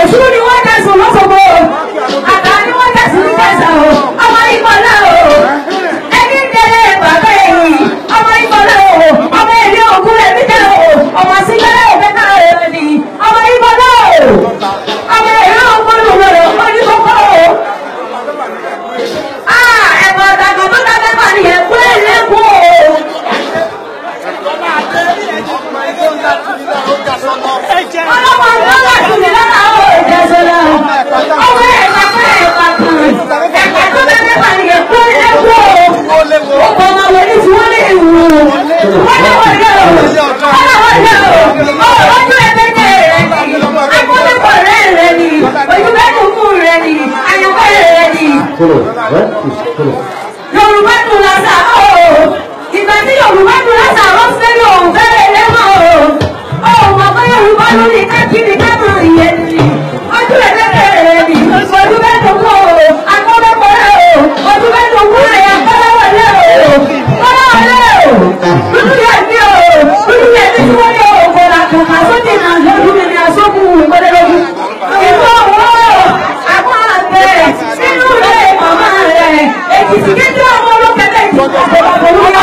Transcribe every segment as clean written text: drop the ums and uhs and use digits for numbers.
èṣù ni wọ́n tẹ̀sùn lọ́sọ̀gbọ̀ àtà ni wọ́n tẹ̀sùn ní kẹsàn o ọmọ ìkọlá o ẹni tẹ̀lé bàbá èyí ọmọ ìkọlá o ọmọ èdè ògùn rẹ̀ mi tẹ̀ o ọmọ sígbẹ́lẹ̀ òkèta rẹ̀ ni ọmọ ìkọlá o ọmọ èdè ògùn rẹ̀ oníkókó o. ẹ̀mọ̀ ọ̀dàgbọ̀ tó dábẹ́ bá ní ẹ̀kú ẹ̀lẹ́kùn o. ọlọ́mọ ọlọ́mọ àtúnyẹ̀ lọ́nà ó ìjẹ́sọ́lá ọmọ ẹ̀ka fún ẹ̀ka kan ẹ̀ka tó dábẹ́ bá ní ẹ̀kú ẹ̀lẹ́kùn o. ọkọ̀ ọmọ wẹ̀lí tí wọ́n lè wù ú wọ́n lè wọ̀ yọ̀ ojú ẹgbẹ́ rẹ̀ ni akọ́lẹ́kọ̀ọ́ rẹ̀ ni ojúbẹ́kùnkù rẹ̀ ni ayọ̀kọ́ rẹ̀ ni. Yorùbá dùn lásà o ìgbà tí Yorùbá dùn lásà ó fẹ́rẹ̀ òun fẹ́rẹ̀ lẹ́mọ̀ o mọ̀ pé Yorùbá ló ní kákìrì kámọ̀ ìyẹn ni ojú ẹgbẹ́ rẹ̀ ni ojúbẹ́kùnkù akọ́lẹ́kọ̀ọ́ rẹ̀ o ojúbẹ́kùnkù rẹ̀ akọ́lẹ́kọ̀ọ́ rẹ̀ o kọ́lẹ́kọ̀ọ́ rẹ̀ o dúdú yẹn ni o dúdú yẹn ni tí wọ́n ní òògùn làkùnkà sókè náà lójú mi ni àsókù gbẹdẹdọdún ìfọ̀ wọ́ àpá àgbẹ̀ nínú ilé màmá rẹ̀ èkìtì kéjì ọmọ olókèlè ìjọba olúwa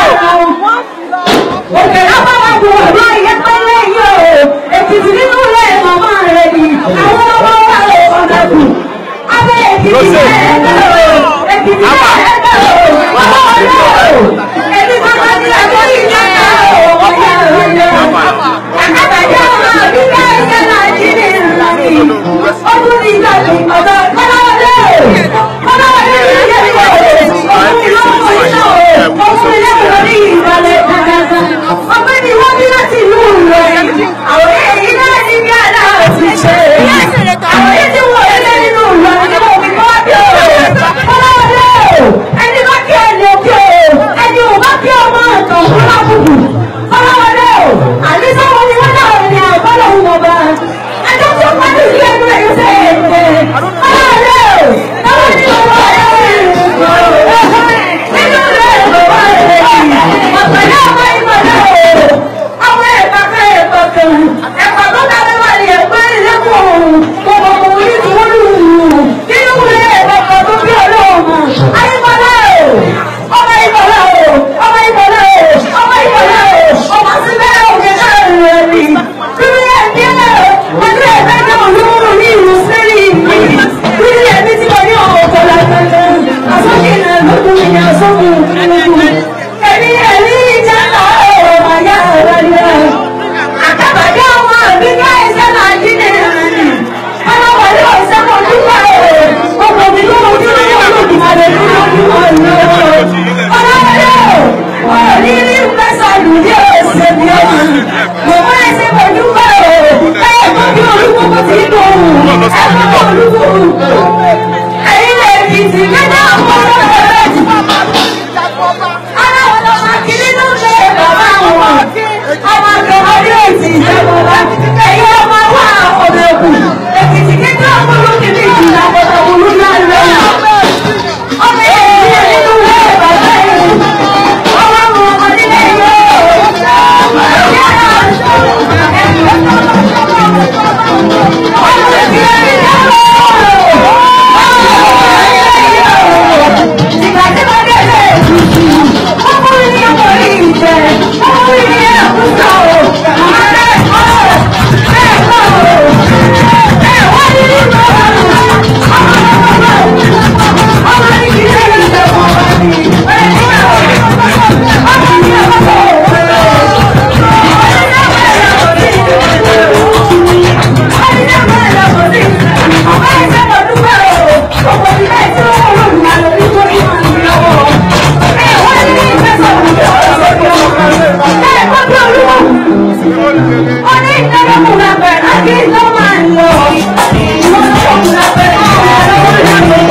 òkè lábàbà bù ọ̀rọ̀ ìyẹ́pẹ́lẹ́ yìí o èkìtì nínú ilé màmá rẹ̀ ni àwọn ọmọ wa lè ọ̀dà kù abẹ́ èkìtì ẹ̀ẹ́dẹ̀ o èkìtì ẹ̀ẹ́dẹ̀ o ọmọ ọ̀dọ́ o èmi kọ́kọ́ ní ẹ̀kọ́ ìjọba o ọ̀yà òye àkàtàjẹ́ ọmọ àbíká ẹ̀jẹ̀ náà jí ní ìlànà ọdún ní ìjọba ọ̀dọ́ kọ́láwọlé kọ́láwọlé ìyẹ́ mi wọ̀ ọdún ní lọ́wọ́ iná o ọdún ní lẹ́kọ̀ọ́ ní ìbàlẹ̀ kàkàkà ọgbẹ́ ni wọ́n bí láti ìlú rẹ̀ àwọn èyí náà ní bí àdá òfin ṣe àwọn èyí tí wọ́n yẹ nínú rẹ̀ ní wọ́n fi kọ́ bí o kọ́láwọlé o ẹni bá kí ẹni òkè o ẹni ò bá kí ọmọ ọ̀tọ̀ fún lábùkù kọ́láwọlé o àdísáwọ́ ni wọ́n náà ní àbálọ̀ wọn bá ẹjọ́ tó pàdé sí ẹgbẹ́ ẹ̀yọ́ sẹ́yìn ẹ̀ kọ́láwọlé o táwọn ní ọwọ́ ẹ̀yọ́ nínú rẹ̀ bàbá rẹ̀ ọ̀pẹ̀lẹ̀ ọmọ ìmọ̀lẹ́ o àwọn ẹ̀ka kan ẹ̀ka kan ẹ̀ka tó dábẹ́ wà ní ẹ̀gbẹ́ ìlẹ́kùn gbogbo orí tí wọ́n lù ú nínú rẹ̀ ẹ̀ka tó bí ọlọ́ọ̀mù ayímọ̀lẹ́ o ọmọ ìmọ̀lẹ́ o ọmọ ìmọ̀lẹ́ o ọmọ ìmọ̀lẹ́ o ọmọ síbẹ̀ òkè náà rẹ̀ ni bíbí ẹ̀mí ẹ̀ ọdún ẹ̀fẹ́ náà olúmúrú ní ìlú sílì bíbí ẹ̀mí tí wọ́n ní ọ̀pọ̀ làkàkà àsókè náà lókun ní àsókù lókun ẹ̀mí ẹ̀mí ìjà náà ọmọ ayá rẹ̀ rẹ̀ àtàbàjẹ́ ọmọ àbíká ẹ̀sẹ̀ náà jí ní ìrìn ọlọ́wọ́lé ọ̀sẹ̀ kan dúpọ̀ ọmọ mi ló ń dúró ní olóògùn àlẹ́ ní ọdún ọ̀nà ọlọ́wọ́lé ọ̀rọ̀ ní ní pẹ́sàlù ní ọ̀sẹ̀ ní ọdún mọ̀mọ́ ẹ̀sẹ̀ kan dúpọ̀ ẹ̀ẹ́dọ́ bí olúkúkú ti dùn ẹ̀ẹ́dọ́